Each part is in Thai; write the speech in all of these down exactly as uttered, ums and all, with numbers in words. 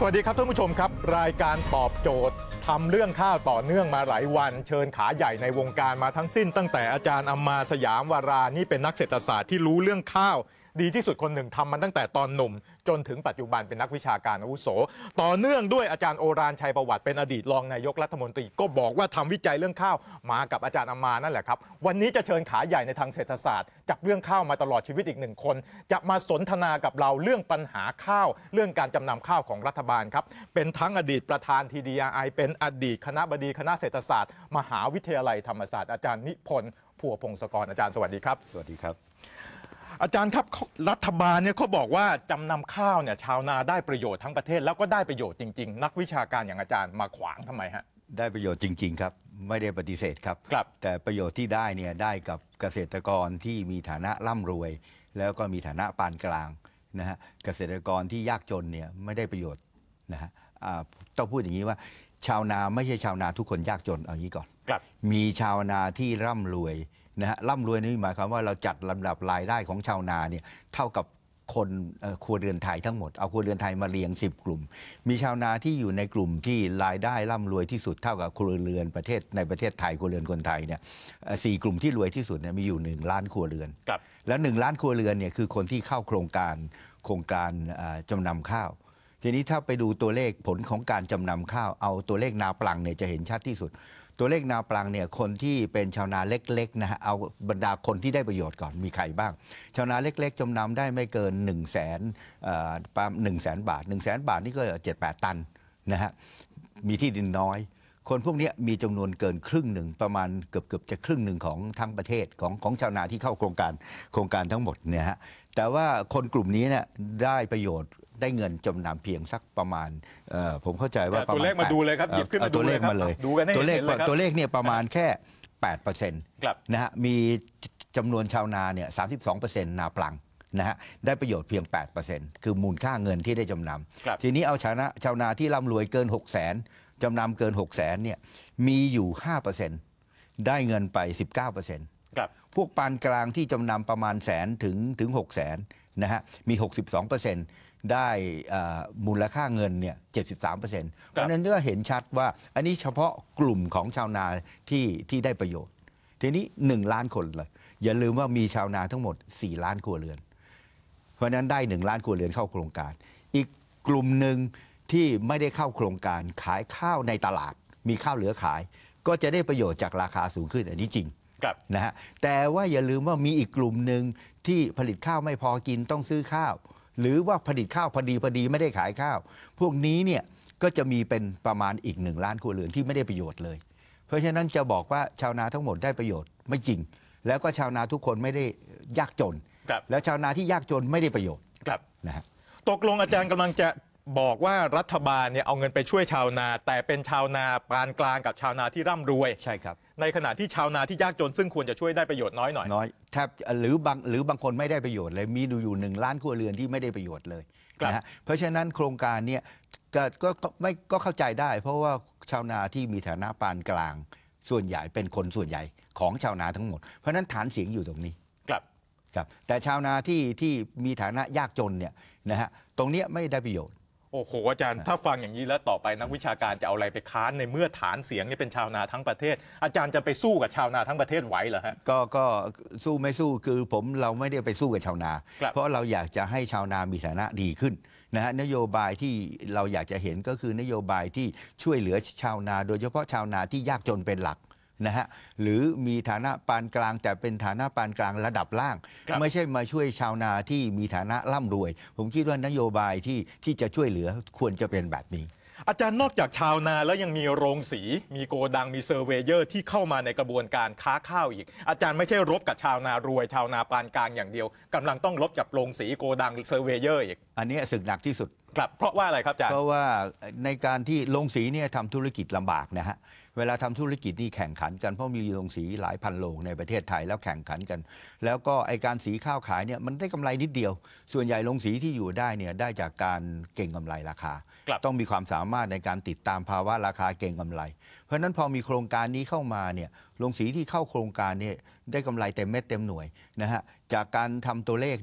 วัสดีครับท่านผู้ชมครับรายการตอบโจทย์ทำเรื่องข้าวต่อเนื่องมาหลายวันเชิญขาใหญ่ในวงการมาทั้งสิ้นตั้งแต่อาจารย์อัมมาสยามวารานี่เป็นนักเศรษฐศาสตร์ที่รู้เรื่องข้าวดีที่สุดคนหนึ่งทำมันตั้งแต่ตอนหนุ่มจนถึงปัจจุบันเป็นนักวิชาการอาวุโสต่อเนื่องด้วยอาจารย์โอฬารชัยประวัติเป็นอดีตรองนายกรัฐมนตรีก็บอกว่าทำวิจัยเรื่องข้าวมากับอาจารย์อัมมานั่นแหละครับวันนี้จะเชิญขาใหญ่ในทางเศรษฐศาสตร์จับเรื่องข้าวมาตลอดชีวิตอีกหนึ่งคนจะมาสนทนากับเราเรื่องปัญหาข้าวเรื่องการจำนำข้าวของรัฐบาลครับเป็นทั้งอดีตประธาน ที ดี อาร์ ไอ เป็นอดีตคณบดีคณะเศรษฐศาสตร์มหาวิทยาลัยธรรมศาสตร์อาจารย์นิพนธ์พัวพงศกรอาจารย์สวัสดีครับสวัสดีครับอาจารย์ครับรัฐบาลเนี่ยเขาบอกว่าจำนำข้าวเนี่ยชาวนาได้ประโยชน์ทั้งประเทศแล้วก็ได้ประโยชน์จริงๆนักวิชาการอย่างอาจารย์มาขวางทำไมฮะได้ประโยชน์จริงๆครับไม่ได้ปฏิเสธครับครับแต่ประโยชน์ที่ได้เนี่ยได้กับเกษตรกรที่มีฐานะร่ำรวยแล้วก็มีฐานะปานกลางนะฮะเกษตรกรที่ยากจนเนี่ยไม่ได้ประโยชน์นะฮะต้องพูดอย่างนี้ว่าชาวนาไม่ใช่ชาวนาทุกคนยากจนเอางี้ก่อนมีชาวนาที่ร่ำรวยนะฮะร่ำรวยนี่หมายความว่าเราจัดลำดับรายได้ของชาวนาเนี่ยเท่ากับคนครัวเรือนไทยทั้งหมดเอาครัวเรือนไทยมาเรียงสิบกลุ่มมีชาวนาที่อยู่ในกลุ่มที่รายได้ร่ำรวยที่สุดเท่ากับครัวเรือนประเทศในประเทศไทยครัวเรือนคนไทยเนี่ยสี่กลุ่มที่รวยที่สุดเนี่ยมีอยู่หนึ่งล้านครัวเรือนแล้วหนึ่งล้านครัวเรือนเนี่ยคือคนที่เข้าโครงการโครงการจำนำข้าวทีนี้ถ้าไปดูตัวเลขผลของการจำนำข้าวเอาตัวเลขนาปลังเนี่ยจะเห็นชัดที่สุดตัวเลขนาปลังเนี่ยคนที่เป็นชาวนาเล็กๆนะฮะเอาบรรดาคนที่ได้ประโยชน์ก่อนมีใครบ้างชาวนาเล็กๆจำนำได้ไม่เกิน1นึ่งแสนประมาณหนึ่งแสนบาทหนึ่งแสนบาทนี่ก็เจ็ดแปดตันนะฮะมีที่ดินน้อยคนพวกนี้มีจำนวนเกินครึ่งหนึ่งประมาณเกือบเกือบจะครึ่งหนึ่งของทั้งประเทศของของชาวนาที่เข้าโครงการโครงการทั้งหมดเนี่ยฮะแต่ว่าคนกลุ่มนี้เนี่ยได้ประโยชน์ได้เงินจำนำเพียงสักประมาณผมเข้าใจว่าตัวเลขมาดูเลยครับหยิบขึ้นมาดูเลยครับดูกันตัวเลขตัวเลขเนี่ยประมาณแค่แปดเปอร์เซ็นต์นะฮะมีจำนวนชาวนาเนี่ยสามสิบสองเปอร์เซ็นต์นาปลังนะฮะได้ประโยชน์เพียง แปดเปอร์เซ็นต์ คือมูลค่าเงินที่ได้จำนำทีนี้เอาชาวนาชาวนาที่ร่ำรวยเกินหกแสนจำนำเกินหกแสนเนี่ยมีอยู่ ห้าเปอร์เซ็นต์ ได้เงินไป สิบเก้าเปอร์เซ็นต์ พวกปานกลางที่จำนำประมาณแสนถึงถึงหกแสนนะฮะมี หกสิบสองเปอร์เซ็นต์ ได้มูลค่าเงินเนี่ย เจ็ดสิบสามเปอร์เซ็นต์ เพราะนั้นก็เห็นชัดว่าอันนี้เฉพาะกลุ่มของชาวนาที่ที่ได้ประโยชน์ทีนี้หนึ่งล้านคนเลยอย่าลืมว่ามีชาวนาทั้งหมดสี่ล้านครัวเรือนเพราะนั้นได้หนึ่งล้านครัวเรือนเข้าโครงการอีกกลุ่มหนึ่งที่ไม่ได้เข้าโครงการขายข้าวในตลาดมีข้าวเหลือขายก็จะได้ประโยชน์จากราคาสูงขึ้นอันนี้จริงนะฮะแต่ว่าอย่าลืมว่ามีอีกกลุ่มหนึ่งที่ผลิตข้าวไม่พอกินต้องซื้อข้าวหรือว่าผลิตข้าวพอดีพอดีไม่ได้ขายข้าวพวกนี้เนี่ยก็จะมีเป็นประมาณอีกหนึ่งล้านครัวเรือนที่ไม่ได้ประโยชน์เลยเพราะฉะนั้นจะบอกว่าชาวนาทั้งหมดได้ประโยชน์ไม่จริงแล้วก็ชาวนาทุกคนไม่ได้ยากจนแล้วชาวนาที่ยากจนไม่ได้ประโยชน์นะฮะตกลงอาจารย์กำลังจะบอกว่ารัฐบาลเนี่ยเอาเงินไปช่วยชาวนาแต่เป็นชาวนาปานกลางกับชาวนาที่ร่ำรวยใช่ครับในขณะที่ชาวนาที่ยากจนซึ่งควรจะช่วยได้ประโยชน์น้อยหน่อยน้อยแทบหรือบางหรือบางคนไม่ได้ประโยชน์เลยมีดูอยู่หนึ่งล้านครัวเรือนที่ไม่ได้ประโยชน์เลยนะฮะเพราะฉะนั้นโครงการเนี่ยก็ก็ไม่ก็เข้าใจได้เพราะว่าชาวนาที่มีฐานะปานกลางส่วนใหญ่เป็นคนส่วนใหญ่ของชาวนาทั้งหมดเพราะฉะนั้นฐานเสียงอยู่ตรงนี้ครับครับแต่ชาวนาที่ที่มีฐานะยากจนเนี่ยนะฮะตรงนี้ไม่ได้ประโยชน์โอ้โหอาจารย์ถ้าฟังอย่างนี้แล้วต่อไปนักวิชาการจะเอาอะไรไปค้านในเมื่อฐานเสียงนี่เป็นชาวนาทั้งประเทศอาจารย์จะไปสู้กับชาวนาทั้งประเทศไหวเหรอฮะก็ก็สู้ไม่สู้คือผมเราไม่ได้ไปสู้กับชาวนาเพราะเราอยากจะให้ชาวนามีฐานะดีขึ้นนะฮะนโยบายที่เราอยากจะเห็นก็คือนโยบายที่ช่วยเหลือชาวนาโดยเฉพาะชาวนาที่ยากจนเป็นหลักนะฮะหรือมีฐานะปานกลางแต่เป็นฐานะปานกลางระดับล่างไม่ใช่มาช่วยชาวนาที่มีฐานะร่ำรวยผมคิดว่านโยบายที่ที่จะช่วยเหลือควรจะเป็นแบบนี้อาจารย์นอกจากชาวนาแล้วยังมีโรงสีมีโกดังมีเซอร์เวเยอร์ที่เข้ามาในกระบวนการค้าข้าวอีกอาจารย์ไม่ใช่รบกับชาวนารวยชาวนาปานกลางอย่างเดียวกำลังต้องรบกับโรงสีโกดังเซอร์เวเยอร์อีกอันนี้ศึกหนักที่สุดครับเพราะว่าอะไรครับอาจารย์เพราะว่าในการที่โรงสีเนี่ยทำธุรกิจลำบากนะฮะเวลาทำธุรกิจนี่แข่งขันกันเพราะมีโรงสีหลายพันโรงในประเทศไทยแล้วแข่งขันกันแล้วก็ไอการสีข้าวขายเนี่ยมันได้กำไรนิดเดียวส่วนใหญ่โรงสีที่อยู่ได้เนี่ยได้จากการเก่งกำไรราคาต้องมีความสามารถในการติดตามภาวะราคาเก่งกำไรเพราะฉะนั้นพอมีโครงการนี้เข้ามาเนี่ยโรงสีที่เข้าโครงการเนี่ยได้กำไรเต็มเม็ดเต็มหน่วยนะฮะจากการทำตัวเลขเนี่ย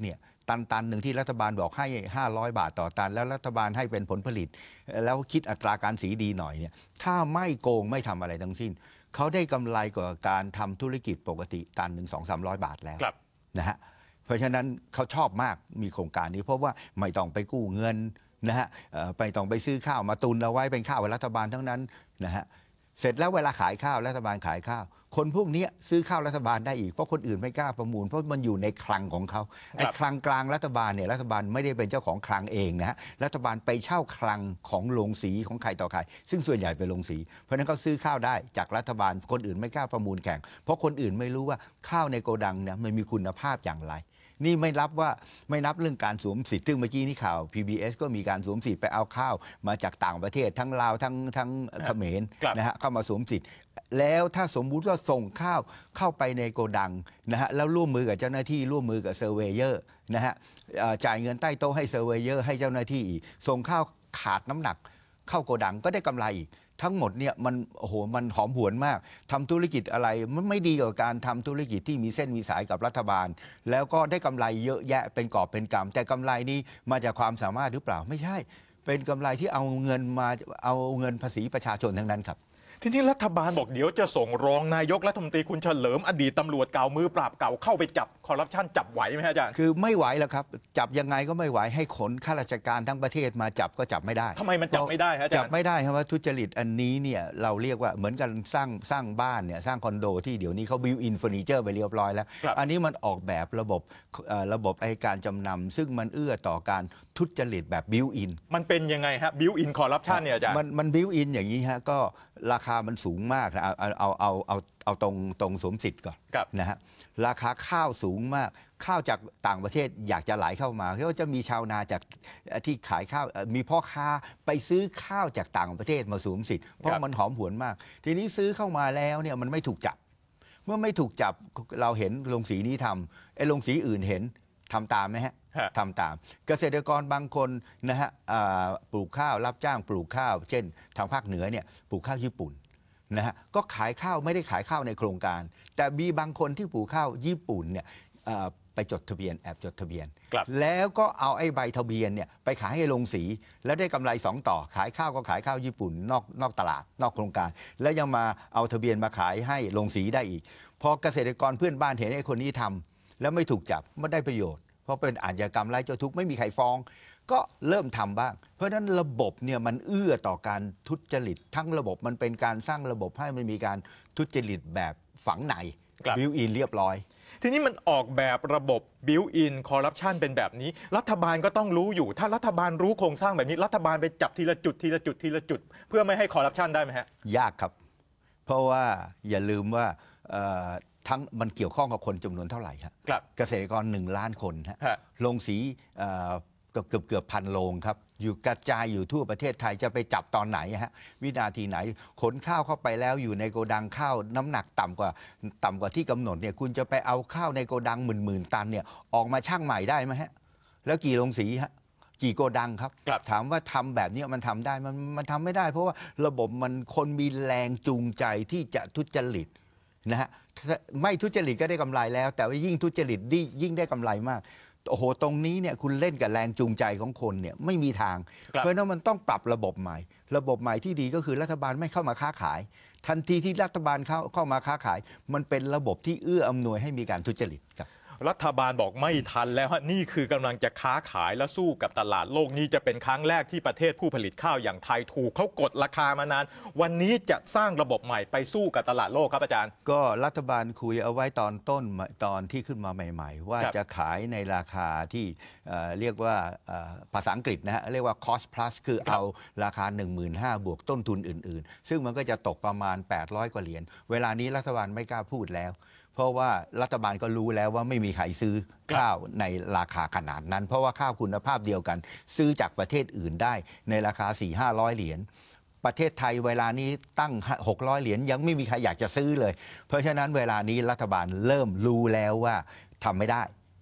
ตันตันหนึ่งที่รัฐบาลบอกให้ห้าร้อยบาทต่อตันแล้วรัฐบาลให้เป็นผลผลิต แล้วคิดอัตราการสีดีหน่อยเนี่ยถ้าไม่โกงไม่ทำอะไรทั้งสิ้นเขาได้กำไรกว่าการทำธุรกิจปกติตันหนึ่งสองสามร้อยบาทแล้วนะฮะเพราะฉะนั้นเขาชอบมากมีโครงการนี้เพราะว่าไม่ต้องไปกู้เงินนะฮะไปต้องไปซื้อข้าวมาตุนเอาไว้เป็นข้าวรัฐบาลทั้งนั้นนะฮะเสร็จแล้วเวลาขายข้าวรัฐบาลขายข้าวคนพวกนี้ซื้อข้าวรัฐบาลได้อีกเพราะคนอื่นไม่กล้าประมูลเพราะมันอยู่ในคลังของเขาไอ้คลังกลางรัฐบาลเนี่ยรัฐบาลไม่ได้เป็นเจ้าของคลังเองนะฮะรัฐบาลไปเช่าคลังของโรงสีของใครต่อใครซึ่งส่วนใหญ่เป็นโรงสีเพราะฉะนั้นเขาซื้อข้าวได้จากรัฐบาลคนอื่นไม่กล้าประมูลแข่งเพราะคนอื่นไม่รู้ว่าข้าวในโกดังเนี่ยมันมีคุณภาพอย่างไรนี่ไม่รับว่าไม่นับเรื่องการสวมสิทธิ์ซึ่งเมื่อกี้นี่ข่าว พี บี เอส ก็มีการสวมสิทธิ์ไปเอาข้าวมาจากต่างประเทศทั้งลาวทั้งทั้งเขมรนะฮะเข้ามาสวมสิทธิ์แล้วถ้าสมมุติว่าส่งข้าวเข้าไปในโกดังนะฮะแล้วร่วมมือกับเจ้าหน้าที่ร่วมมือกับเซอร์เวเยอร์นะฮะจ่ายเงินใต้โต๊ะให้เซอร์เวเยอร์ให้เจ้าหน้าที่อีกส่งข้าวขาดน้ำหนักเข้าโกดังก็ได้กำไรอีกทั้งหมดเนี่ยมันโอ้โหมันหอมหวนมากทำธุรกิจอะไรมันไม่ดีกว่าการทำธุรกิจที่มีเส้นมีสายกับรัฐบาลแล้วก็ได้กำไรเยอะแยะเป็นกอบเป็นกำแต่กำไรนี้มาจากความสามารถหรือเปล่าไม่ใช่เป็นกำไรที่เอาเงินมาเอาเงินภาษีประชาชนทั้งนั้นครับทีนี้รัฐบาลบอกเดี๋ยวจะส่งรองนายกรัฐมนตรีคุณเฉลิมอดีตตำรวจเก่ามือปราบเก่าเข้าไปจับคอร์รัปชันจับไหวไหมอาจารย์คือไม่ไหวแล้วครับจับยังไงก็ไม่ไหวให้ขนข้าราชการทั้งประเทศมาจับก็จับไม่ได้ทำไมมันจับไม่ได้อาจารย์จับไม่ได้ครับว่าทุจริตอันนี้เนี่ยเราเรียกว่าเหมือนกันสร้างสร้างบ้านเนี่ยสร้างคอนโดที่เดี๋ยวนี้เขาบิวอินเฟอร์นิเจอร์ไปเรียบร้อยแล้วอันนี้มันออกแบบระบบระบบไอการจำนำซึ่งมันเอื้อต่อการทุจริตแบบบิวอินมันเป็นยังไงฮะบิวอินคอร์รัปชันเนี่ยอาจารย์มันมันบิวอินอย่างนี้ฮะก็ราคามันสูงมากเอาเอาเอาเอาเอาตรงตรงสวมสิทธิ์ก่อนนะฮะราคาข้าวสูงมากข้าวจากต่างประเทศอยากจะไหลเข้ามาเขาจะมีชาวนาจากที่ขายข้าวมีพ่อค้าไปซื้อข้าวจากต่างประเทศมาสวมสิทธิ์เพราะมันหอมหวนมากทีนี้ซื้อเข้ามาแล้วเนี่ยมันไม่ถูกจับเมื่อไม่ถูกจับเราเห็นโรงสีนี้ทำไอ้โรงสีอื่นเห็นทำตามไหมฮะทำตามเกษตรกรบางคนนะฮะปลูกข้าวรับจ้างปลูกข้าวเช่นทางภาคเหนือเนี่ยปลูกข้าวญี่ปุ่นนะฮะก็ขายข้าวไม่ได้ขายข้าวในโครงการแต่มีบางคนที่ปลูกข้าวญี่ปุ่นเนี่ยไปจดทะเบียนแอบจดทะเบียนแล้วก็เอาไอ้ใบทะเบียนเนี่ยไปขายให้โรงสีแล้วได้กำไรสองต่อขายข้าวก็ขายข้าวญี่ปุ่นนอกนอกตลาดนอกโครงการแล้วยังมาเอาทะเบียนมาขายให้โรงสีได้อีกพอเกษตรกรเพื่อนบ้านเห็นไอ้คนนี้ทำแล้วไม่ถูกจับไม่ได้ประโยชน์เพราะเป็นอาชญากรรมไร้เจ้าทุกข์ไม่มีใครฟ้องก็เริ่มทำบ้างเพราะฉะนั้นระบบเนี่ยมันเอื้อต่อการทุจริตทั้งระบบมันเป็นการสร้างระบบให้มันมีการทุจริตแบบฝังในบิวอินเรียบร้อยทีนี้มันออกแบบระบบบิวอินคอร์รัปชันเป็นแบบนี้รัฐบาลก็ต้องรู้อยู่ถ้ารัฐบาลรู้โครงสร้างแบบนี้รัฐบาลไปจับทีละจุดทีละจุดทีละจุดเพื่อไม่ให้คอร์รัปชันได้ไหมฮะยากครับเพราะว่าอย่าลืมว่าทั้งมันเกี่ยวข้องกับคนจำนวนเท่าไหร่ครับเกษตรกรหนึ่งล้านคนฮะโรงสีเกือบเกือบเกือบพันโรงครับอยู่กระจายอยู่ทั่วประเทศไทยจะไปจับตอนไหนฮะวินาทีไหนขนข้าวเข้าไปแล้วอยู่ในโกดังข้าวน้ำหนักต่ำกว่าต่ำกว่าที่กำหนดเนี่ยคุณจะไปเอาข้าวในโกดังหมื่นหมื่นตันเนี่ยออกมาชั่งใหม่ได้ไหมฮะแล้วกี่โรงสีฮะกี่โกดังครับถามว่าทำแบบนี้มันทำได้มันมันทำไม่ได้เพราะว่าระบบมันคนมีแรงจูงใจที่จะทุจริตนะฮะไม่ทุจริตก็ได้กำไรแล้วแต่ว่ายิ่งทุจริตยิ่งได้กำไรมากโอ้โหตรงนี้เนี่ยคุณเล่นกับแรงจูงใจของคนเนี่ยไม่มีทางเพราะฉะนั้นมันต้องปรับระบบใหม่ระบบใหม่ที่ดีก็คือรัฐบาลไม่เข้ามาค้าขายทันทีที่รัฐบาลเข้าเข้ามาค้าขายมันเป็นระบบที่เอื้ออำนวยให้มีการทุจริตครับรัฐบาลบอกไม่ทันแล้วฮะนี่คือกำลังจะค้าขายและสู้กับตลาดโลกนี้จะเป็นครั้งแรกที่ประเทศผู้ผลิตข้าวอย่างไทยถูกเขากดราคามานานวันนี้จะสร้างระบบใหม่ไปสู้กับตลาดโลกครับอาจารย์ก็รัฐบาลคุยเอาไว้ตอนต้นตอนที่ขึ้นมาใหม่ๆว่าจะขายในราคาที่เรียกว่าภาษาอังกฤษนะฮะเรียกว่า cost plus คือเอาราคา หนึ่งหมื่นห้าพัน บวกต้นทุนอื่นๆซึ่งมันก็จะตกประมาณแปดร้อยกว่าเหรียญเวลานี้รัฐบาลไม่กล้าพูดแล้วเพราะว่ารัฐบาลก็รู้แล้วว่าไม่มีใครซื้อข้าวในราคาขนาดนั้นเพราะว่าข้าวคุณภาพเดียวกันซื้อจากประเทศอื่นได้ในราคา สี่ถึงห้าร้อย เหรียญประเทศไทยเวลานี้ตั้งหกร้อยเหรียญยังไม่มีใครอยากจะซื้อเลยเพราะฉะนั้นเวลานี้รัฐบาลเริ่มรู้แล้วว่าทำไม่ได้นะฮะ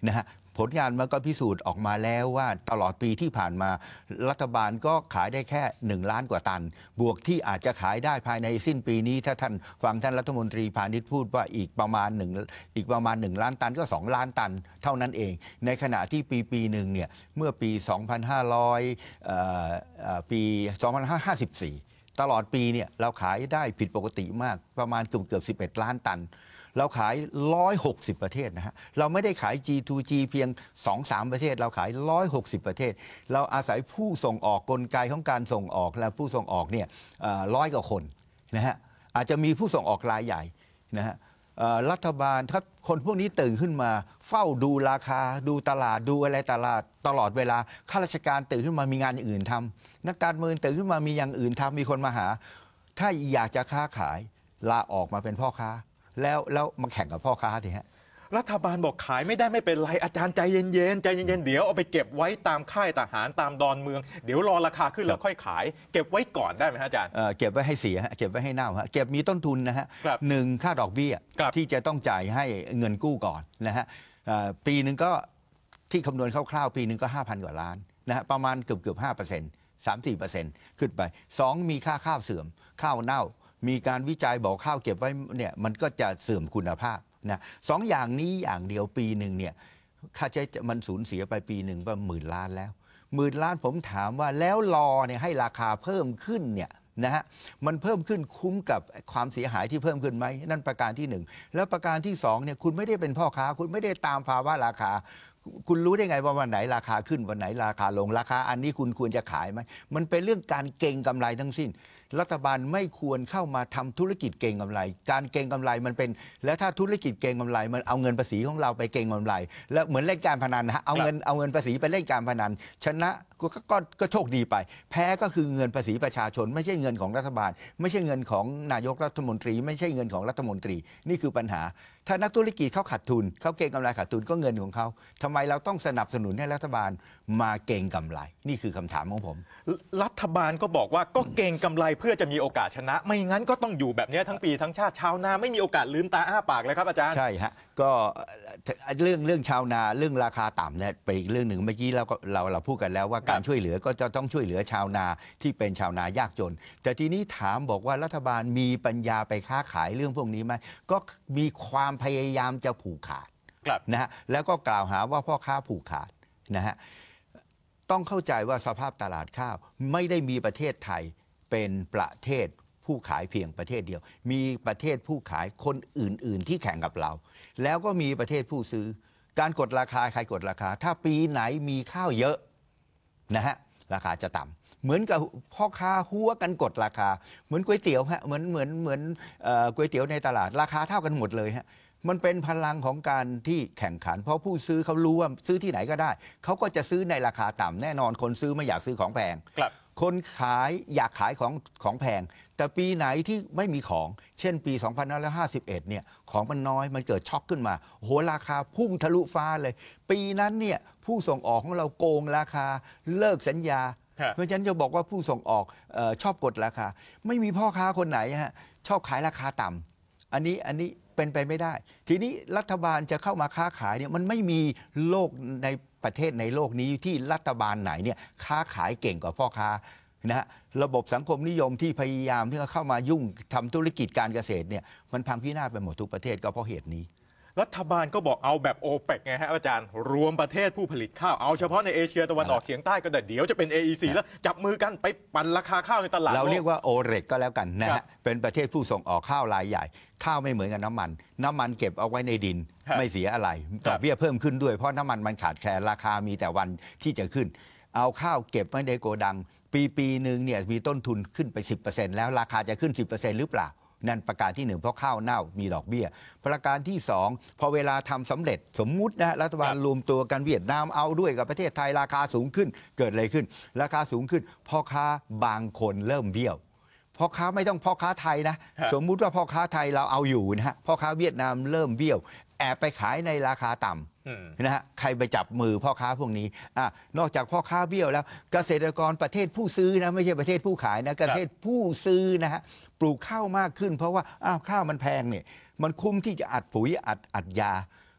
ผลงานมันก็พิสูจน์ออกมาแล้วว่าตลอดปีที่ผ่านมารัฐบาลก็ขายได้แค่หนึ่งล้านกว่าตันบวกที่อาจจะขายได้ภายในสิ้นปีนี้ถ้าท่านฟังท่านรัฐมนตรีพาณิชย์พูดว่าอีกประมาณหนึ่งอีกประมาณหนึ่งล้านตันก็สองล้านตันเท่านั้นเองในขณะที่ปีปีหนึ่งเนี่ยเมื่อปีสองพันห้าร้อยเอ่อเอ่อปีสองพันห้าร้อยห้าสิบสี่ตลอดปีเนี่ยเราขายได้ผิดปกติมากประมาณเกือบเกือบสิบเอ็ดล้านตันเราขายหนึ่งร้อยหกสิบประเทศนะฮะเราไม่ได้ขาย จี ทู จี เพียง สองสาม ประเทศเราขายหนึ่งร้อยหกสิบประเทศเราอาศัยผู้ส่งออกกลไกของการส่งออกและผู้ส่งออกเนี่ยร้อยกว่าคนนะฮะอาจจะมีผู้ส่งออกรายใหญ่นะฮะรัฐบาลถ้าคนพวกนี้ตื่นขึ้นมาเฝ้าดูราคาดูตลาดดูอะไรตลาดตลอดเวลาข้าราชการตื่นขึ้นมามีงานอย่างอื่นทำนักการเมืองตื่นขึ้นมามีอย่างอื่นทำมีคนมาหาถ้าอยากจะค้าขายลาออกมาเป็นพ่อค้าแล้วแล้วมาแข่งกับพ่อค้าทีฮะรัฐบาลบอกขายไม่ได้ไม่เป็นไรอาจารย์ใจเย็นๆใจเย็นๆเดี๋ยวเอาไปเก็บไว้ตามค่ายทหารตามดอนเมืองเดี๋ยวรอราคาขึ้นแล้วค่อยขายเก็บไว้ก่อนได้ไหมฮะอาจารย์เก็บไว้ให้เสียเก็บไว้ให้เน่าฮะเก็บมีต้นทุนนะฮะหนึ่งค่าดอกเบี้ยที่จะต้องจ่ายให้เงินกู้ก่อนนะฮะปีหนึ่งก็ที่คำนวณคร่าวๆปีหนึ่งก็ห้าพันกว่าล้านนะฮะประมาณเกือบเกือบห้าเปอร์เซ็นต์สามสี่เปอร์เซ็นต์ขึ้นไปสองมีค่าข้าวเสื่อมข้าวเน่ามีการวิจัยบอกข้าวเก็บไว้เนี่ยมันก็จะเสื่อมคุณภาพนะสองอย่างนี้อย่างเดียวปีหนึ่งเนี่ยค่าใช้มันสูญเสียไปปีหนึ่งก็หมื่นล้านแล้วหมื่นล้านผมถามว่าแล้วรอเนี่ยให้ราคาเพิ่มขึ้นเนี่ยนะฮะมันเพิ่มขึ้นคุ้มกับความเสียหายที่เพิ่มขึ้นไหมนั่นประการที่หนึ่งแล้วประการที่สองเนี่ยคุณไม่ได้เป็นพ่อค้าคุณไม่ได้ตามภาวะราคาคุณรู้ได้ไงว่าวันไหนราคาขึ้นวันไหนราคาลงราคาอันนี้คุณควรจะขายไหมมันเป็นเรื่องการเก็งกำไรทั้งสิ้นรัฐบาลไม่ควรเข้ามาทำธุรกิจเก็งกำไรการเก็งกำไรมันเป็นแล้วถ้าธุรกิจเก็งกำไรมันเอาเงินภาษีของเราไปเก็งกำไรแล้วเหมือนเล่นการพนันนะฮะเอาเงินเอาเงินภาษีไปเล่นการพนันชนะก็ก็ก็โชคดีไปแพ้ก็คือเงินภาษีประชาชนไม่ใช่เงินของรัฐบาลไม่ใช่เงินของนายกรัฐมนตรีไม่ใช่เงินของรัฐมนตรีนี่คือปัญหาถ้านักธุรกิจเขาขาดทุนเขาเก็งกำไรขาดทุนก็เงินของเขาทำไมเราต้องสนับสนุนให้รัฐบาลมาเก็งกำไรนี่คือคำถามของผมรัฐบาลก็บอกว่าก็เก็งกำไรเพื่อจะมีโอกาสชนะไม่งั้นก็ต้องอยู่แบบนี้ทั้งปีทั้งชาติชาวนาไม่มีโอกาสลืมตาอ้าปากเลยครับอาจารย์ใช่ฮะก็เรื่องเรื่องชาวนาเรื่องราคาต่ำเนี่ยไปอีกเรื่องหนึ่งเมื่อกี้เราก็เราเราพูดกันแล้วว่าการช่วยเหลือก็จะต้องช่วยเหลือชาวนาที่เป็นชาวนายากจนแต่ทีนี้ถามบอกว่ารัฐบาลมีปัญญาไปค้าขายเรื่องพวกนี้ไหมก็มีความพยายามจะผูกขาดนะฮะแล้วก็กล่าวหาว่าพ่อค้าผูกขาดนะฮะต้องเข้าใจว่าสภาพตลาดข้าวไม่ได้มีประเทศไทยเป็นประเทศผู้ขายเพียงประเทศเดียว มีประเทศผู้ขายคนอื่นๆที่แข่งกับเราแล้วก็มีประเทศผู้ซื้อการกดราคาใครกดราคาถ้าปีไหนมีข้าวเยอะนะฮะราคาจะต่ำเหมือนกับพ่อค้าหัวกันกดราคาเหมือนก๋วยเตี๋ยวฮะเหมือนเหมือนเหมือนก๋วยเตี๋ยวในตลาดราคาเท่ากันหมดเลยฮะมันเป็นพลังของการที่แข่งขันเพราะผู้ซื้อเขารู้ว่าซื้อที่ไหนก็ได้เขาก็จะซื้อในราคาต่ำแน่นอนคนซื้อไม่อยากซื้อของแพงคนขายอยากขายของของแพงแต่ปีไหนที่ไม่มีของเช่นปีสองพันห้าร้อยห้าสิบเอ็ดเนี่ยของมันน้อยมันเกิดช็อกขึ้นมาโหราคาพุ่งทะลุฟ้าเลยปีนั้นเนี่ยผู้ส่งออกของเราโกงราคาเลิกสัญญาเพราะฉะนั้นจะบอกว่าผู้ส่งออกเอ่อชอบกดราคาไม่มีพ่อค้าคนไหนฮะชอบขายราคาต่ำอันนี้อันนี้เป็นไปไม่ได้ทีนี้รัฐบาลจะเข้ามาค้าขายเนี่ยมันไม่มีโลกในประเทศในโลกนี้ที่รัฐบาลไหนเนี่ยค้าขายเก่งกว่าพ่อค้านะฮะระบบสังคมนิยมที่พยายามที่จะเข้ามายุ่งทำธุรกิจการเกษตรเนี่ยมันพังพินาศไปหมดทุกประเทศก็เพราะเหตุนี้รัฐบาลก็บอกเอาแบบโอเปกไงฮะอาจารย์รวมประเทศผู้ผลิตข้าวเอาเฉพาะในเอเชียตะวันออกเฉียงใต้ก็ได้เดี๋ยวจะเป็น เอ อี ซี แล้วจับมือกันไปปั่นราคาข้าวในตลาดเราเรียกว่าโอเรกก็แล้วกันนะฮะเป็นประเทศผู้ส่งออกข้าวรายใหญ่ข้าวไม่เหมือนกับน้ำมันน้ำมันเก็บเอาไว้ในดินไม่เสียอะไรดอกเบี้ยเพิ่มขึ้นด้วยเพราะน้ำมันมันขาดแคลนราคามีแต่วันที่จะขึ้นเอาข้าวเก็บไว้ในโกดังปีปีหนึ่งเนี่ยมีต้นทุนขึ้นไป สิบเปอร์เซ็นต์ แล้วราคาจะขึ้น สิบเปอร์เซ็นต์ หรือเปล่านั่นประการที่หนึ่งเพราะข้าวเน่ามีดอกเบี้ยประการที่สองพอเวลาทำสำเร็จสมมุตินะรัฐบาลรวมตัวกันเวียดนามเอาด้วยกับประเทศไทยราคาสูงขึ้นเกิดอะไรขึ้นราคาสูงขึ้นพ่อค้าบางคนเริ่มเบี้ยวพ่อค้าไม่ต้องพ่อค้าไทยนะสมมุติว่าพ่อค้าไทยเราเอาอยู่นะฮะพ่อค้าเวียดนามเริ่มเบี้ยวแอบไปขายในราคาต่ำนะฮะใครไปจับมือพ่อค้าพวกนี้อ่ะนอกจากพ่อค้าเบี้ยวแล้วเกษตรกรประเทศผู้ซื้อนะไม่ใช่ประเทศผู้ขายนะเกษตรผู้ซื้อนะฮะปลูกข้าวมากขึ้นเพราะว่าอ้าวข้าวมันแพงเนี่ยมันคุ้มที่จะอัดปุ๋ยอัดอัดยา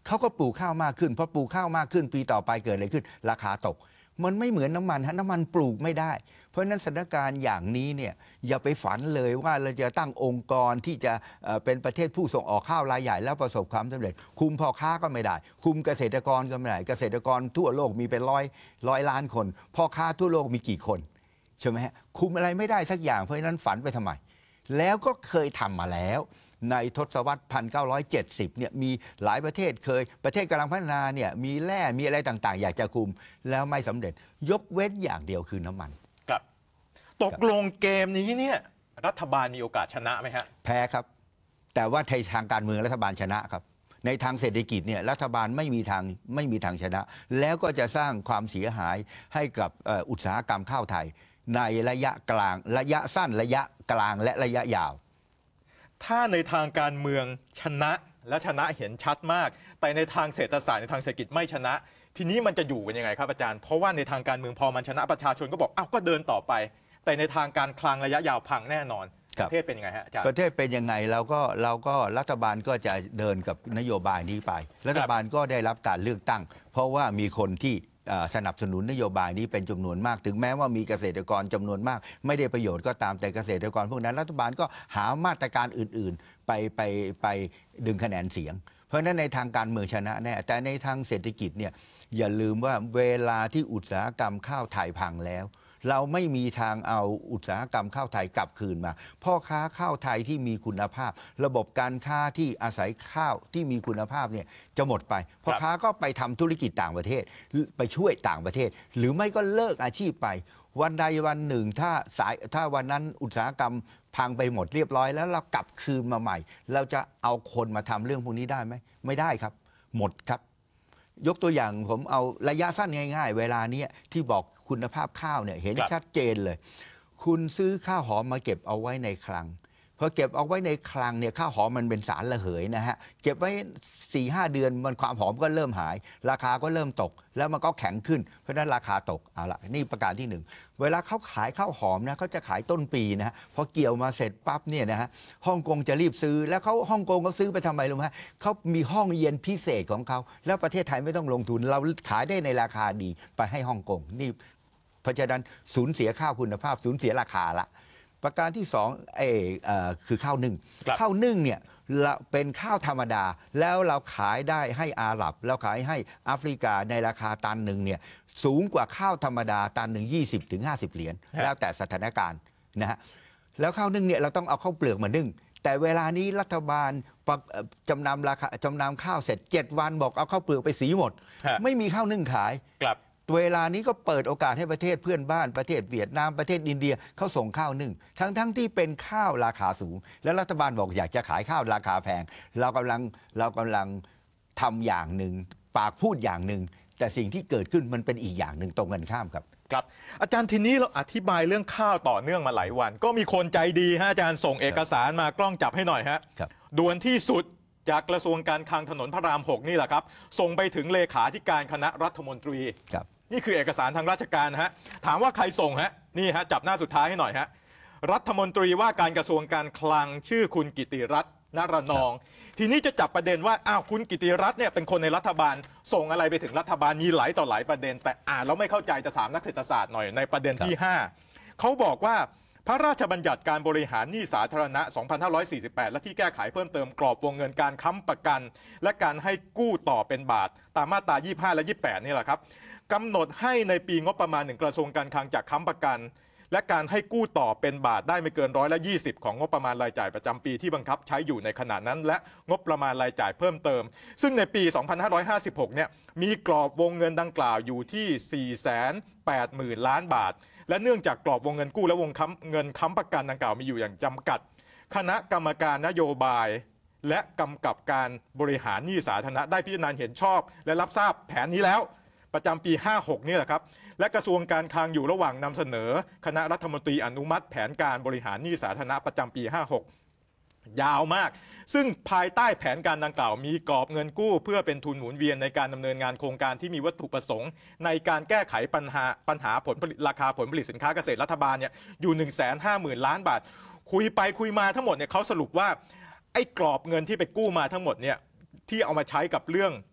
เขาก็ปลูกข้าวมากขึ้นพอปลูกข้าวมากขึ้นปีต่อไปเกิดอะไรขึ้นราคาตกมันไม่เหมือนน้ำมันฮะน้ำมันปลูกไม่ได้เพราะฉะนั้นสถานการณ์อย่างนี้เนี่ยอย่าไปฝันเลยว่าเราจะตั้งองค์กรที่จะเป็นประเทศผู้ส่งออกข้าวรายใหญ่แล้วประสบความสำเร็จคุมพ่อค้าก็ไม่ได้คุมเกษตรกรก็ไม่ได้เกษตรกรทั่วโลกมีเป็นร้อยร้อยล้านคนพ่อค้าทั่วโลกมีกี่คนใช่ไหมฮะคุมอะไรไม่ได้สักอย่างเพราะฉะนั้นฝันไปทำไมแล้วก็เคยทำมาแล้วในทศวรรษหนึ่งพันเก้าร้อยเจ็ดสิบเนี่ยมีหลายประเทศเคยประเทศกำลังพัฒนาเนี่ยมีแร่มีอะไรต่างๆอยากจะคุมแล้วไม่สำเร็จยกเว้นอย่างเดียวคือน้ำมันครับตกลงเกมนี้เนี่ยรัฐบาลมีโอกาสชนะไหมฮะแพ้ครับแต่ว่าในทางการเมืองรัฐบาลชนะครับในทางเศรษฐกิจเนี่ยรัฐบาลไม่มีทางไม่มีทางชนะแล้วก็จะสร้างความเสียหายให้กับอุตสาหกรรมข้าวไทยในระยะกลางระยะสั้นระยะกลางและระยะยาวถ้าในทางการเมืองชนะและชนะเห็นชัดมากแต่ในทางเศรษฐศาสตร์ในทางเศรษฐกิจไม่ชนะ ทีนี้มันจะอยู่กันยังไงครับอาจารย์เพราะว่าในทางการเมืองพอมันชนะประชาชนก็บอกอ้าวก็เดินต่อไปแต่ในทางการคลังระยะยาวพังแน่นอนประเทศเป็นยังไงฮะอาจารย์ประเทศเป็นยังไงเราก็เราก็รัฐบาลก็จะเดินกับนโยบายนี้ไปรัฐบาลก็ได้รับการเลือกตั้งเพราะว่ามีคนที่สนับสนุนนโยบายนี้เป็นจำนวนมากถึงแม้ว่ามีเกษตรกรจำนวนมากไม่ได้ประโยชน์ก็ตามแต่เกษตรกรพวกนั้นรัฐบาลก็หามาตรการอื่นๆไปไปไปดึงคะแนนเสียงเพราะฉะนั้นในทางการเมืองชนะแน่แต่ในทางเศรษฐกิจเนี่ยอย่าลืมว่าเวลาที่อุตสาหกรรมข้าวไทยพังแล้วเราไม่มีทางเอาอุตสาหกรรมข้าวไทยกลับคืนมาพ่อค้าข้าวไทยที่มีคุณภาพระบบการค้าที่อาศัยข้าวที่มีคุณภาพเนี่ยจะหมดไปพ่อค้าก็ไปทำธุรกิจต่างประเทศไปช่วยต่างประเทศหรือไม่ก็เลิกอาชีพไปวันใดวันหนึ่งถ้าสายถ้าวันนั้นอุตสาหกรรมพังไปหมดเรียบร้อยแล้วเรากลับคืนมาใหม่เราจะเอาคนมาทำเรื่องพวกนี้ได้ไหมไม่ได้ครับหมดครับยกตัวอย่างผมเอาระยะสั้นง่ายๆเวลานี้ที่บอกคุณภาพข้าวเนี่ยเห็นชัดเจนเลยคุณซื้อข้าวหอมมาเก็บเอาไว้ในคลังพอเก็บเอาไว้ในคลังเนี่ยข้าวหอมมันเป็นสารระเหยนะฮะเก็บไว้ สี่ห้า เดือนมันความหอมก็เริ่มหายราคาก็เริ่มตกแล้วมันก็แข็งขึ้นเพราะฉะนั้นราคาตกเอาละนี่ประการที่หนึ่งเวลาเขาขายข้าวหอมนะเขาจะขายต้นปีนะฮะพอเกี่ยวมาเสร็จปั๊บเนี่ยนะฮะฮ่องกงจะรีบซื้อแล้วเขาฮ่องกงเขาซื้อไปทำไมรู้ไหมเขามีห้องเย็นพิเศษของเขาแล้วประเทศไทยไม่ต้องลงทุนเราขายได้ในราคาดีไปให้ฮ่องกงนี่เพราะฉะนั้นสูญเสียข้าวคุณภาพสูญเสียราคาละประการที่สองเออคือข้าวนึ่งข้าวนึ่งเนี่ยเป็นข้าวธรรมดาแล้วเราขายได้ให้อาหรับแล้วขายให้แอฟริกาในราคาตันหนึ่งเนี่ยสูงกว่าข้าวธรรมดาตันหนึ่ง ยี่สิบถึงห้าสิบ เหรียญแล้วแต่สถานการณ์นะฮะแล้วข้าวนึ่งเนี่ยเราต้องเอาข้าวเปลือกมานึ่งแต่เวลานี้รัฐบาลจำนำราคาจำนำข้าวเสร็จเจ็ดวันบอกเอาข้าวเปลือกไปสีหมดไม่มีข้าวนึ่งขายเวลานี้ก็เปิดโอกาสให้ประเทศเพื่อนบ้านประเทศเวียดนามประเทศอินเดียเขาส่งข้าวนึ่งทั้งทั้งที่เป็นข้าวราคาสูงแล้วรัฐบาลบอกอยากจะขายข้าวราคาแพงเรากำลังเรากำลังทำอย่างหนึ่งปากพูดอย่างหนึ่งแต่สิ่งที่เกิดขึ้นมันเป็นอีกอย่างหนึ่งตรงกันข้ามครับครับอาจารย์ทีนี้เราอธิบายเรื่องข้าวต่อเนื่องมาหลายวันก็มีคนใจดีฮะอาจารย์ส่งเอกสารมากล้องจับให้หน่อยฮะด่วนที่สุดจากกระทรวงการคลังถนนพระรามหกนี่แหละครับส่งไปถึงเลขาธิการคณะรัฐมนตรีนี่คือเอกสารทางราชการฮะถามว่าใครส่งฮะนี่ฮะจับหน้าสุดท้ายให้หน่อยฮะรัฐมนตรีว่าการกระทรวงการคลังชื่อคุณกิติรัตน์นรนองทีนี้จะจับประเด็นว่าอ้าวคุณกิติรัตน์เนี่ยเป็นคนในรัฐบาลส่งอะไรไปถึงรัฐบาลมีหลายต่อหลายประเด็นแต่อ่านแล้วไม่เข้าใจจะถามนักเศรษฐศาสตร์หน่อยในประเด็นที่ห้าเขาบอกว่าพระราชบัญญัติการบริหารหนี้สาธารณะ สองพันห้าร้อยสี่สิบแปด และที่แก้ไขเพิ่มเติมกรอบวงเงินการค้ำประกันและการให้กู้ต่อเป็นบาทตามมาตรายี่สิบห้าและยี่สิบแปดนี่แหละครับกำหนดให้ในปีงบประมาณหนึ่งกระทรวงการคลังจากค้ำประกันและการให้กู้ต่อเป็นบาทได้ไม่เกินร้อยละยี่สิบของงบประมาณรายจ่ายประจำปีที่บังคับใช้อยู่ในขณะนั้นและงบประมาณรายจ่ายเพิ่มเติมซึ่งในปี สองพันห้าร้อยห้าสิบหก เนี่ยมีกรอบวงเงินดังกล่าวอยู่ที่ สี่แสนแปดหมื่น ล้านบาทและเนื่องจากกรอบวงเงินกู้และวงเงินค้ำประกันดังกล่าวมีอยู่อย่างจำกัดคณะกรรมการนโยบายและกำกับการบริหารหนี้สาธารณะได้พิจารณาเห็นชอบและรับทราบแผนนี้แล้วประจำปี ห้าหก นี่แหละครับและกระทรวงการคลังอยู่ระหว่างนำเสนอคณะรัฐมนตรีอนุมัติแผนการบริหารหนี้สาธารณะประจำปี ห้าหก ยาวมากซึ่งภายใต้แผนการดังกล่าวมีกรอบเงินกู้เพื่อเป็นทุนหมุนเวียนในการดำเนินงานโครงการที่มีวัตถุประสงค์ในการแก้ไขปัญหาปัญหาผลผลิตราคาผลผลิตสินค้าเกษตรรัฐบาลเนี่ยอยู่ หนึ่งแสนห้าหมื่น ล้านบาทคุยไปคุยมาทั้งหมดเนี่ยเขาสรุปว่าไอ้กรอบเงินที่ไปกู้มาทั้งหมดเนี่ยที่เอามาใช้กับเรื่อง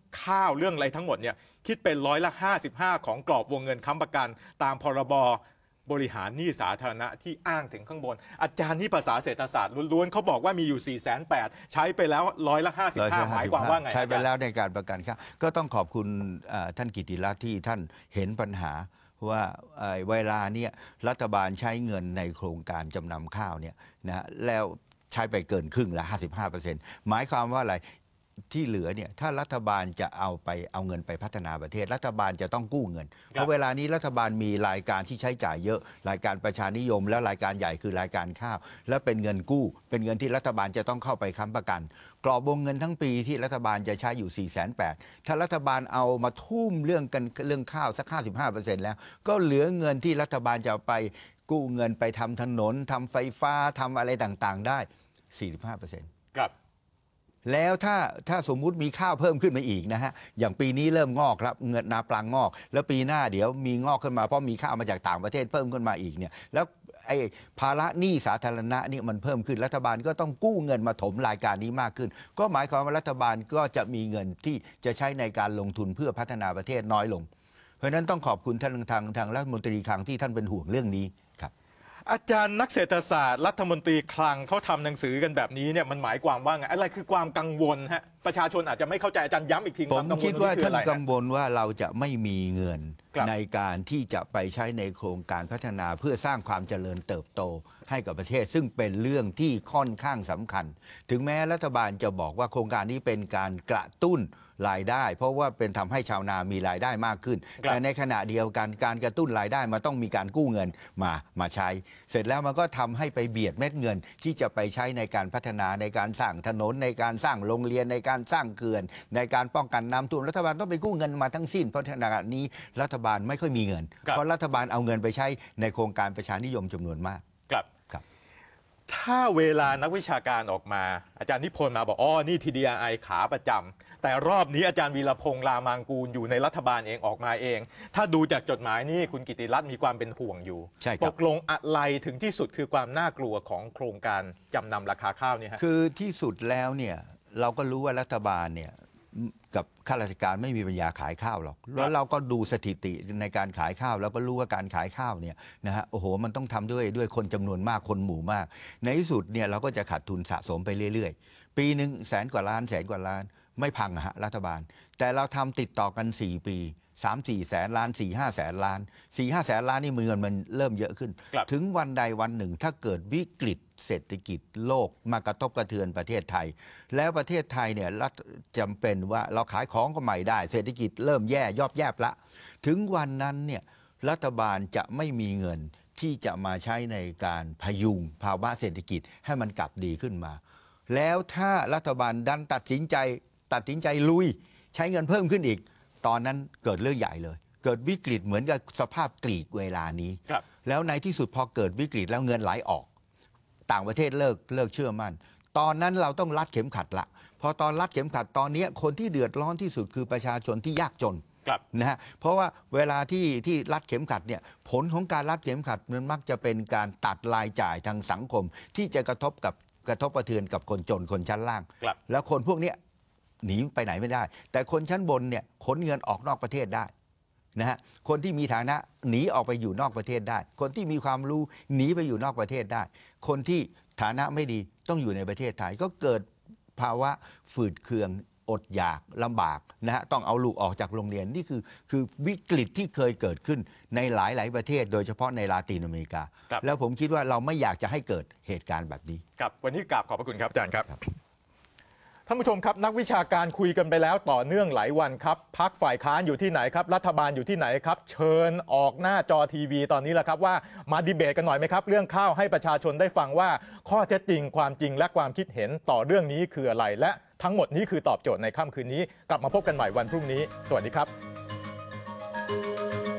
ข้าวเรื่องอะไรทั้งหมดเนี่ยคิดเป็นร้อยละห้าสิบห้าของกรอบวงเงินค้ำประกันตามพรบบริหารหนี้สาธารณะที่อ้างถึงข้างบนอาจารย์นี่ภาษาเศรษฐศาสตร์ล้วนๆเขาบอกว่ามีอยู่ สี่แสนแปด ใช้ไปแล้วร้อยละห้าสิบห้าหมายความว่าไงใช้ไปแล้วในการประกันข้าวก็ต้องขอบคุณท่านกิติรัตน์ที่ท่านเห็นปัญหาว่าเวลาเนี่ยรัฐบาลใช้เงินในโครงการจำนำข้าวเนี่ยนะแล้วใช้ไปเกินครึ่งละ ห้าสิบห้าเปอร์เซ็นต์ หมายความว่าอะไรที่เหลือเนี่ยถ้ารัฐบาลจะเอาไปเอาเงินไปพัฒนาประเทศรัฐบาลจะต้องกู้เงินเพราะเวลานี้รัฐบาลมีรายการที่ใช้จ่ายเยอะรายการประชานิยมแล้วรายการใหญ่คือรายการข้าวและเป็นเงินกู้เป็นเงินที่รัฐบาลจะต้องเข้าไปค้ำประกันกรอบวงเงินทั้งปีที่รัฐบาลจะใช้อยู่ สี่แสนแปด ถ้ารัฐบาลเอามาทุ่มเรื่องกันเรื่องข้าวสัก ห้าสิบห้าเปอร์เซ็นต์ แล้วก็เหลือเงินที่รัฐบาลจะไปกู้เงินไปทำถนนทำไฟฟ้าทำอะไรต่างๆได้ สี่สิบห้าเปอร์เซ็นต์ครับแล้วถ้าถ้าสมมุติมีข้าวเพิ่มขึ้นมาอีกนะฮะอย่างปีนี้เริ่มงอกครับเงินนาปลังงอกแล้วปีหน้าเดี๋ยวมีงอกขึ้นมาเพราะมีข้าวมาจากต่างประเทศเพิ่มขึ้นมาอีกเนี่ยแล้วไอ้ภาระหนี้สาธารณะนี่มันเพิ่มขึ้นรัฐบาลก็ต้องกู้เงินมาถมรายการนี้มากขึ้นก็หมายความว่ารัฐบาลก็จะมีเงินที่จะใช้ในการลงทุนเพื่อพัฒนาประเทศน้อยลงเพราะฉะนั้นต้องขอบคุณท่านทางทางรัฐมนตรีคลังที่ท่านเป็นห่วงเรื่องนี้ครับอาจารย์นักเศรษฐศาสตร์รัฐมนตรีคลังเขาทำหนังสือกันแบบนี้เนี่ยมันหมายความว่าไงอะไรคือความกังวลฮะประชาชนอาจจะไม่เข้าใจอาจารย์ย้ำอีกทีผมคิดว่าท่านกังวลว่าเราจะไม่มีเงินในการที่จะไปใช้ในโครงการพัฒนาเพื่อสร้างความเจริญเติบโตให้กับประเทศซึ่งเป็นเรื่องที่ค่อนข้างสำคัญถึงแม้รัฐบาลจะบอกว่าโครงการนี้เป็นการกระตุ้นรายได้เพราะว่าเป็นทำให้ชาวนามีรายได้มากขึ้นแต่ในขณะเดียวกันการกระตุ้นรายได้มันต้องมีการกู้เงินมามาใช้เสร็จแล้วมันก็ทำให้ไปเบียดเม็ดเงินที่จะไปใช้ในการพัฒนาในการสร้างถนนในการสร้างโรงเรียนในการสร้างเขื่อนในการป้องกันน้ำท่วมรัฐบาลต้องไปกู้เงินมาทั้งสิ้นเพราะขณะนี้รัฐบาลไม่ค่อยมีเงินเพราะรัฐบาลเอาเงินไปใช้ในโครงการประชานิยมจำนวนมากครับครับถ้าเวลานักวิชาการออกมาอาจารย์นิพนธ์มาบอกอ๋อนี่ ที ดี อาร์ ไอ ขาประจำแต่รอบนี้อาจารย์วีรพงษ์รามางกูลอยู่ในรัฐบาลเองออกมาเอง ถ้าดูจากจดหมายนี่คุณกิติรัตน์มีความเป็นห่วงอยู่ตกลงอะไรถึงที่สุดคือความน่ากลัวของโครงการจำนำราคาข้าวเนี่ยฮะคือที่สุดแล้วเนี่ยเราก็รู้ว่ารัฐบาลเนี่ยกับข้าราชการไม่มีปัญญาขายข้าวหรอกแล้วเราก็ดูสถิติในการขายข้าวแล้วก็รู้ว่าการขายข้าวเนี่ยนะฮะโอ้โหมันต้องทำด้วยด้วยคนจำนวนมากคนหมู่มากในที่สุดเนี่ยเราก็จะขาดทุนสะสมไปเรื่อยๆปีหนึ่งแสนกว่าล้านแสนกว่าล้านไม่พังอะฮะรัฐบาลแต่เราทำติดต่อกันสี่ปีสามสี่แสนล้านสี่ห้าแสนล้านสี่ห้าแสนล้านนี่เงินมันเริ่มเยอะขึ้นถึงวันใดวันหนึ่งถ้าเกิดวิกฤตเศรษฐกิจโลกมากระทบกระเทือนประเทศไทยแล้วประเทศไทยเนี่ยรัฐจำเป็นว่าเราขายของก็ไม่ได้เศรษฐกิจเริ่มแย่ยอบแยบละถึงวันนั้นเนี่ยรัฐบาลจะไม่มีเงินที่จะมาใช้ในการพยุงภาวะเศรษฐกิจให้มันกลับดีขึ้นมาแล้วถ้ารัฐบาลดันตัดสินใจตัดสินใจลุยใช้เงินเพิ่มขึ้นอีกตอนนั้นเกิดเรื่องใหญ่เลยเกิดวิกฤตเหมือนกับสภาพกรีกเวลานี้แล้วในที่สุดพอเกิดวิกฤตแล้วเงินไหลออกต่างประเทศเลิกเลิกเชื่อมั่นตอนนั้นเราต้องรัดเข็มขัดละพอตอนรัดเข็มขัดตอนนี้คนที่เดือดร้อนที่สุดคือประชาชนที่ยากจนนะฮะเพราะว่าเวลาที่ที่รัดเข็มขัดเนี่ยผลของการรัดเข็มขัดมันมักจะเป็นการตัดรายจ่ายทางสังคมที่จะกระทบกับกระทบกระเทือนกับคนจนคนชั้นล่างแล้วคนพวกนี้หนีไปไหนไม่ได้แต่คนชั้นบนเนี่ยขนเงินออกนอกประเทศได้นะฮะคนที่มีฐานะหนีออกไปอยู่นอกประเทศได้คนที่มีความรู้หนีไปอยู่นอกประเทศได้คนที่ฐานะไม่ดีต้องอยู่ในประเทศไทยก็เกิดภาวะฝืดเคืองอดอยากลำบากนะฮะต้องเอาลูกออกจากโรงเรียนนี่คือคือวิกฤตที่เคยเกิดขึ้นในหลายๆประเทศโดยเฉพาะในลาตินอเมริกาแล้วผมคิดว่าเราไม่อยากจะให้เกิดเหตุการณ์แบบนี้ครับวันนี้กราบขอบพระคุณครับอาจารย์ครับท่านผู้ชมครับนักวิชาการคุยกันไปแล้วต่อเนื่องหลายวันครับพรรคฝ่ายค้านอยู่ที่ไหนครับรัฐบาลอยู่ที่ไหนครับเชิญออกหน้าจอทีวีตอนนี้แหละครับว่ามาดีเบตกันหน่อยไหมครับเรื่องข้าวให้ประชาชนได้ฟังว่าข้อเท็จจริงความจริงและความคิดเห็นต่อเรื่องนี้คืออะไรและทั้งหมดนี้คือตอบโจทย์ในค่ำคืนนี้กลับมาพบกันใหม่วันพรุ่งนี้สวัสดีครับ